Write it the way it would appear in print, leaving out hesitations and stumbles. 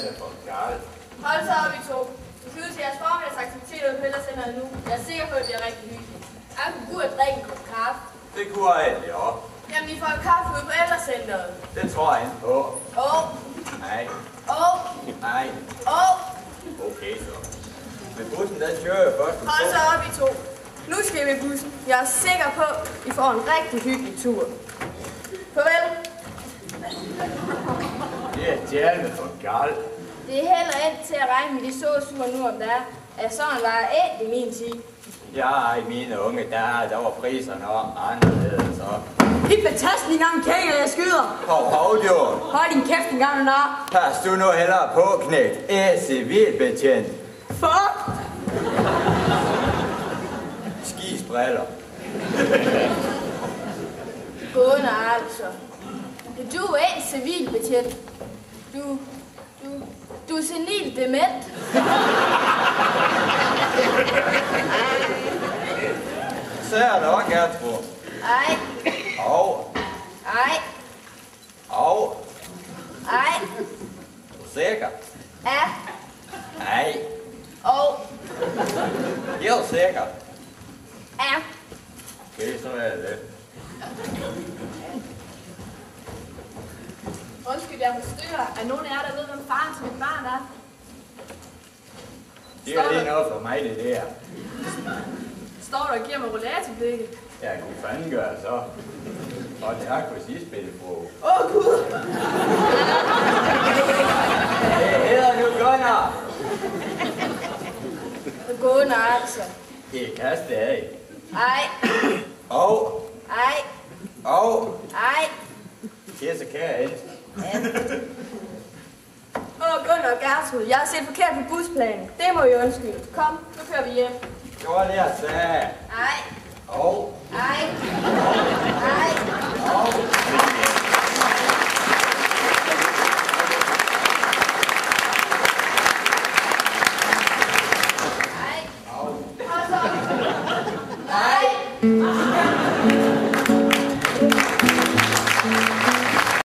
da for galt. Hold så op, I to. Vi skal ud til jeres formiddagsaktiviteter på Himmerlands Ungdomsskole. Jeg er sikker på, at det bliver rigtig hyggeligt. Jeg kunne gå ud og drikke en kop kaffe. Det kunne jeg egentlig også. Jamen, I får kaffe ude på ældrecenteret. Det tror jeg ikke på. Nej. Nej. Okay så. Men bussen den kører jo først. Hold så op, I to. Nu skal vi i bussen. Jeg er sikker på, at I får en rigtig hyggelig tur. Farvel. Det er djævlen for galt. Det er heller ikke til at regne med de såsure nu om der. At sådan var ædt i min tid. Ja, i mine unge dage, der var priserne også anderledes. Hit med tasten en gang, kænger, jeg skyder. Hov, du. Hold din kæft en gang, Gunnar. Pas du nu hellere på, knægt. Civilbetjent. Fuck! Skisbriller. Gunnar, altså. Du er en civilbetjent. Du er senil dement. Så er det også, Gertrud. Ej. Ej. Ej. Sikker? Ja. Nej. Helt sikker? Ja. Okay, så er det. Undskyld, jeg forstyrrer. Er nogen af jer, der ved, hvem faren til mit barn er? Det er lige noget for mig, det der. Står der og giver mig rollatorblikket? Jeg kunne fanden gøre så. Og det har kunne sige spille på. Gud! Det hedder nu Gunnar. Gunnar, altså. Det er kastet af. Ej. Ej. Ej. Det er så kære ind. Ja. Gunnar og Gertrud, jeg har set forkert på busplanen. Det må I undskylde. Kom, nu kører vi hjem. Det var det, jeg sagde. Ej. Ej. Ej.